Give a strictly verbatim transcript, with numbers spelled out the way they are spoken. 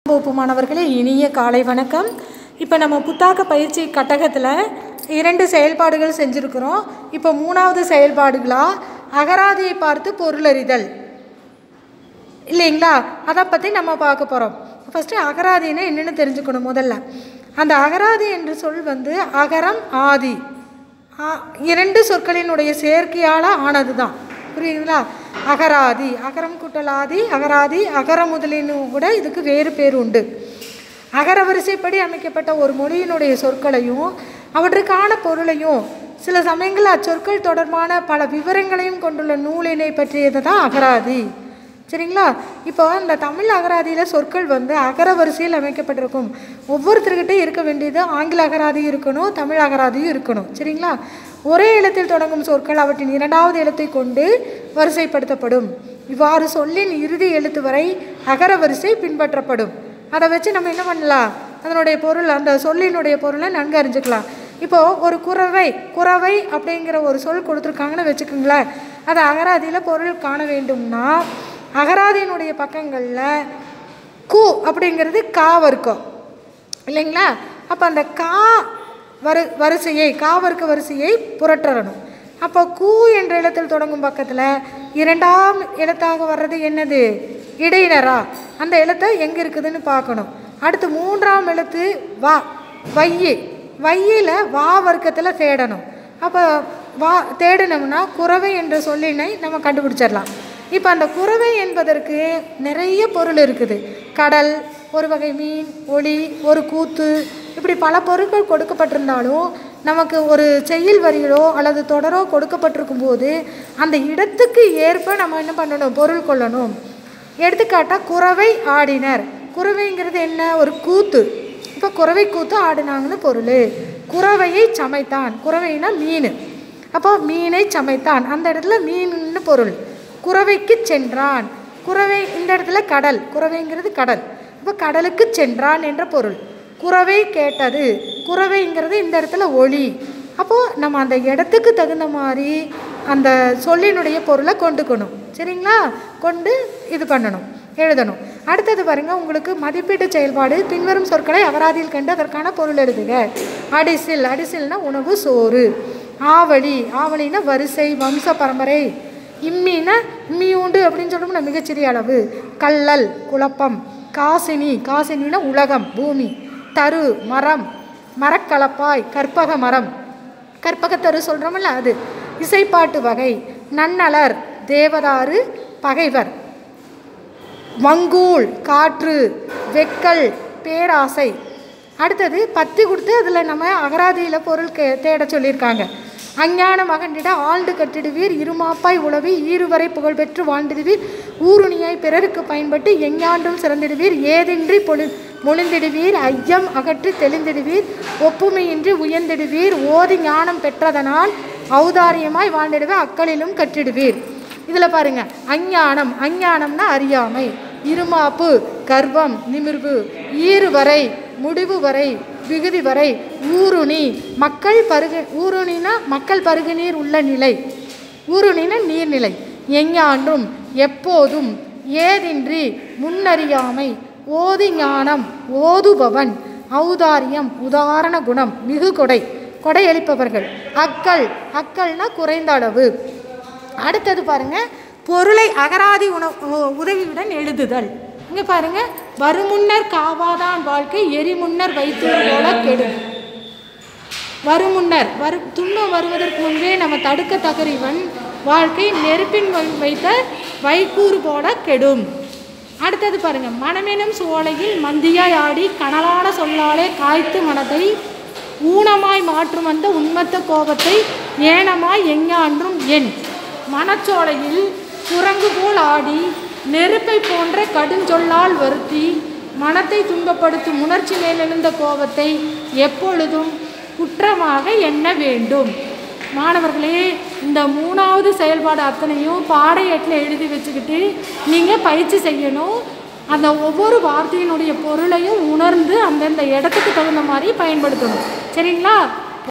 வகுப்பு மாணவர்களே, இனிய காலை வணக்கம். இப்போ நம்ம புத்தாக்க பயிற்சி கட்டகத்தில் இரண்டு செயல்பாடுகள் செஞ்சுருக்கிறோம். இப்போ மூணாவது செயல்பாடுகளாக அகராதியை பார்த்து பொருளறிதல் இல்லைங்களா, அதை பற்றி நம்ம பார்க்க போகிறோம். ஃபஸ்ட்டு அகராதினா என்னென்னு தெரிஞ்சுக்கணும். முதல்ல அந்த அகராதி என்று சொல் வந்து அகரம் ஆதி இரண்டு சொற்களினுடைய சேர்க்கையால் ஆனது தான். புரியுதுங்களா? அகராதி, அகரம் கூட்டல் ஆதி, அகராதி, அகர முதலின்னு கூட இதுக்கு வேறு பேர் உண்டு. அகர வரிசைப்படி அமைக்கப்பட்ட ஒரு மொழியினுடைய சொற்களையும் அவற்றுக்கான பொருளையும் சில சமயங்களில் அச்சொற்கள் தொடர்பான பல விவரங்களையும் கொண்டுள்ள நூலினை பற்றியது தான் அகராதி. சரிங்களா? இப்போ இந்த தமிழ் அகராதியில் சொற்கள் வந்து அகர வரிசையில் அமைக்கப்பட்டிருக்கும். ஒவ்வொருத்தர்கிட்டே இருக்க வேண்டியது ஆங்கில அகராதியும் இருக்கணும், தமிழ் அகராதியும் இருக்கணும். சரிங்களா? ஒரே எழுத்தில் தொடங்கும் சொற்கள் அவற்றின் இரண்டாவது எழுத்தை கொண்டு வரிசைப்படுத்தப்படும். இவ்வாறு சொல்லின் இறுதி எழுத்து வரை அகர வரிசை பின்பற்றப்படும். அதை வச்சு நம்ம என்ன பண்ணலாம், அதனுடைய பொருள், அந்த சொல்லினுடைய பொருளை நன்கு அறிஞ்சுக்கலாம். இப்போது ஒரு குறவை குறவை அப்படிங்கிற ஒரு சொல் கொடுத்துருக்காங்கன்னு வச்சுக்கோங்களேன். அதை அகராதியில் பொருள் காண வேண்டும்னா அகராதியினுடைய பக்கங்களில் கு அப்படிங்கிறது கா வர்க்கம் இல்லைங்களா? அப்போ அந்த கா வரு வரிசையை கா வர்க்க வரிசையை புரட்டணும். அப்போ கு என்ற எழுத்தில் தொடங்கும் பக்கத்தில் இரண்டாம் எழுத்தாக வர்றது என்னது? இடையினரா. அந்த எழுத்தை எங்கே இருக்குதுன்னு பார்க்கணும். அடுத்து மூன்றாம் எழுத்து வா, வையி, வையில் வா வர்க்கத்தில் தேடணும். அப்போ வா தேடினோம்னா குறவை என்ற சொல்லினை நம்ம கண்டுபிடிச்சிடலாம். இப்போ அந்த குறவை என்பதற்கு நிறைய பொருள் இருக்குது. கடல், ஒரு வகை மீன், ஒளி, ஒரு கூத்து, இப்படி பல பொருட்கள் கொடுக்கப்பட்டிருந்தாலும் நமக்கு ஒரு செய்யுள் வரிகளோ அல்லது தொடரோ கொடுக்கப்பட்டிருக்கும் போது அந்த இடத்துக்கு ஏற்ப நம்ம என்ன பண்ணணும், பொருள் கொள்ளணும். எடுத்துக்காட்டால் குறவை ஆடினர். குறவைங்கிறது என்ன? ஒரு கூத்து. இப்போ குறவை கூத்து ஆடினாங்கன்னு பொருள். குறவையை சமைத்தான், குறவைனா மீன். அப்போ மீனை சமைத்தான், அந்த இடத்துல மீன்னு பொருள். குறவைக்கு சென்றான், குறவை இந்த இடத்துல கடல், குறவைங்கிறது கடல். இப்போ கடலுக்கு சென்றான் என்ற பொருள். குறவை கேட்டது, குறவைங்கிறது இந்த இடத்துல ஒளி. அப்போது நம்ம அந்த இடத்துக்கு தகுந்த மாதிரி அந்த சொல்லினுடைய பொருளை கொண்டுக்கணும். சரிங்களா? கொண்டு இது பண்ணணும், எழுதணும். அடுத்தது பாருங்கள், உங்களுக்கு மதிப்பீட்டு செயல்பாடு. பின்வரும் சொற்களை அகராதியில் கண்டு அதற்கான பொருள் எழுதுக. அடிசில், அடிசில்னா உணவு, சோறு. ஆவலி, ஆவலினா வரிசை, வம்ச பரம்பரை. இம்மினா இம்மியூண்டு அப்படின்னு சொல்லணும்னா மிகச்சிறிய அளவு. கல்லல், குழப்பம். காசினி, காசினினா உலகம், பூமி. தரு, மரம், மரக்கலப்பாய், கற்பக மரம், கற்பகத்தரு சொல்கிறோம்ல அது. இசைப்பாட்டு வகை. நன்னலர், தேவதாறு, பகைவர். வங்கூல், காற்று. வெக்கல், பேராசை. அடுத்தது பத்தி கொடுத்து அதில் நம்ம அகராதியில் பொருள் கே தேட சொல்லியிருக்காங்க. அஞ்ஞான மகண்டிட ஆழ்ந்து கட்டிடுவீர், இருமாப்பாய் உழவி ஈருவரை புகழ்பெற்று வாழ்ந்திடுவீர், ஊருணியாய் பிறருக்கு பயன்பட்டு எஞ்ஞான்றும் சிறந்திடுவீர், ஏதின்றி பொழி மொழிந்திடுவீர், ஐயம் அகற்றி தெளிந்திடுவீர், ஒப்புமையின்றி உயர்ந்திடுவீர், ஓதி ஞானம் பெற்றதனால் ஔதாரியமாய் வாழ்ந்திடுவே அக்களிலும் கற்றிடுவீர். இதில் பாருங்கள், அஞ்ஞானம், அஞ்ஞானம்னா அறியாமை. இருமாப்பு, கர்வம், நிமிர்வு. ஈறுவரை, முடிவு வரை, விகுதி வரை. ஊருணி, மக்கள் பருகு, ஊருணினா மக்கள் பருகு நீர் உள்ள நிலை, ஊருணினா நீர்நிலை. எஞ்ஞான்றும், எப்போதும். ஏதின்றி, முன்னறியாமை. ஓதி ஞானம், ஓதுபவன். ஔதாரியம், உதாரண குணம், மிகு கொடை, கொடையளிப்பவர்கள். அக்கள், அக்கள்னா குறைந்த அளவு. அடுத்தது பாருங்கள், பொருளை அகராதி உண உதவியுடன் எழுதுதல். இங்கே பாருங்கள், வருமுன்னர் காவாதான் வாழ்க்கை எரிமுன்னர் வைத்தூர் போல கெடும். வருமுன்னர், வரு துன்பம் வருவதற்கு முன்பே நம்ம தடுக்க தகறிவன் வாழ்க்கை நெருப்பின் வைத்த வைக்கூறு போல கெடும். அடுத்தது பாருங்கள், மனமெனும் சோலையில் மந்தியாய் ஆடி கனலான சொல்லாலே காய்த்து மனதை ஊனமாய் மாற்றும் அந்த உண்மத்த கோபத்தை ஏனமாய் எஞ்ஞான்றும் என். மனச்சோலையில் குரங்கு போல் ஆடி நெருப்பை போன்ற கடுஞ்சொல்லால் வருத்தி மனத்தை துன்பப்படுத்தும் உணர்ச்சி மேலெழுந்த கோபத்தை எப்பொழுதும் குற்றமாக எண்ண வேண்டும். மாணவர்களே, இந்த மூணாவது செயல்பாடு அத்தனையும் பாடையேட்டில் எழுதி வச்சுக்கிட்டு நீங்கள் பயிற்சி செய்யணும். அந்த ஒவ்வொரு வார்த்தையினுடைய பொருளையும் உணர்ந்து அந்தந்த இடத்துக்கு தகுந்த மாதிரி பயன்படுத்தணும். சரிங்களா?